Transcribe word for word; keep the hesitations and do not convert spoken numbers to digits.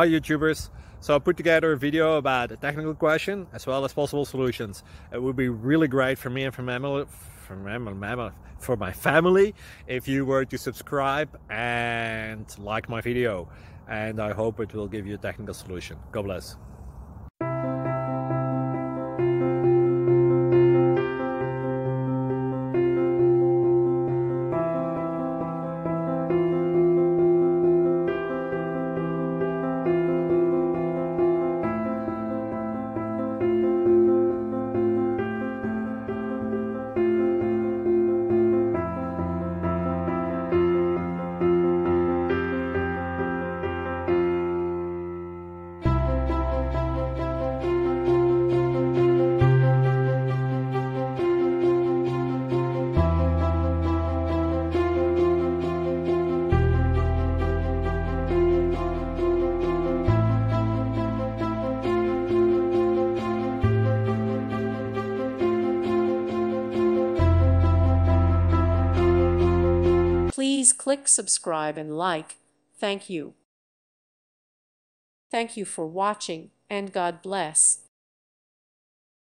Hi YouTubers! So I put together a video about a technical question as well as possible solutions. It would be really great for me and for, mammal, for, mammal, for my family if you were to subscribe and like my video. And I hope it will give you a technical solution. God bless. Please click subscribe and like. Thank you. Thank you for watching, and God bless.